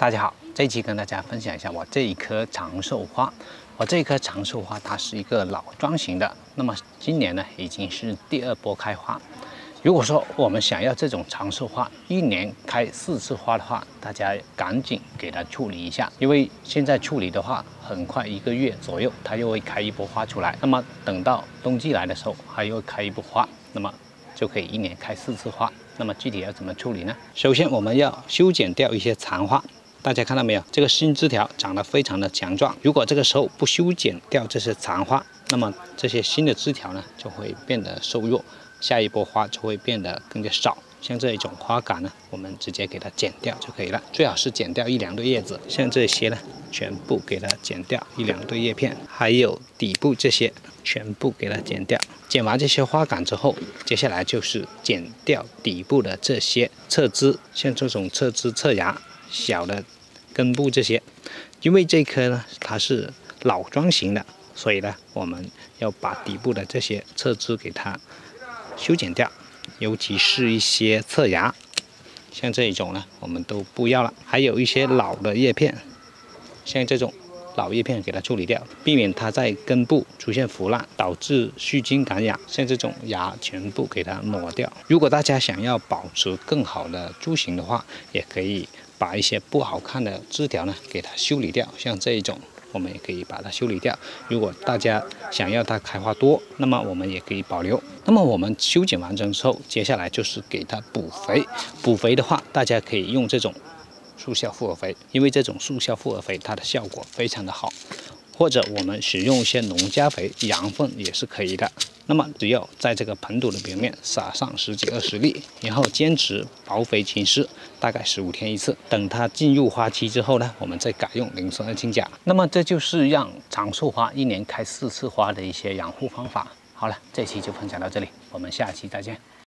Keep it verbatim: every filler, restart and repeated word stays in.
大家好，这一期跟大家分享一下我这一棵长寿花。我这一棵长寿花它是一个老桩型的，那么今年呢已经是第二波开花。如果说我们想要这种长寿花一年开四次花的话，大家赶紧给它处理一下，因为现在处理的话，很快一个月左右它又会开一波花出来。那么等到冬季来的时候，它又会开一波花，那么就可以一年开四次花。那么具体要怎么处理呢？首先我们要修剪掉一些残花。大家看到没有？这个新枝条长得非常的强壮。如果这个时候不修剪掉这些残花，那么这些新的枝条呢就会变得瘦弱，下一波花就会变得更加少。像这一种花杆呢，我们直接给它剪掉就可以了。最好是剪掉一两对叶子，像这些呢，全部给它剪掉一两对叶片，还有底部这些全部给它剪掉。剪完这些花杆之后，接下来就是剪掉底部的这些侧枝，像这种侧枝、侧芽、小的根部这些。因为这棵呢它是老桩型的，所以呢我们要把底部的这些侧枝给它修剪掉，尤其是一些侧芽，像这一种呢我们都不要了。还有一些老的叶片，像这种老叶片给它处理掉，避免它在根部出现腐烂，导致细菌感染。像这种芽全部给它抹掉。如果大家想要保持更好的株型的话，也可以把一些不好看的枝条呢给它修理掉，像这一种我们也可以把它修理掉。如果大家想要它开花多，那么我们也可以保留。那么我们修剪完成之后，接下来就是给它补肥。补肥的话，大家可以用这种速效复合肥，因为这种速效复合肥它的效果非常的好。或者我们使用一些农家肥、羊粪也是可以的。那么只要在这个盆土的表面撒上十几二十粒，然后坚持薄肥侵施，大概十五天一次。等它进入花期之后呢，我们再改用磷酸二氢钾。那么这就是让长寿花一年开四次花的一些养护方法。好了，这期就分享到这里，我们下期再见。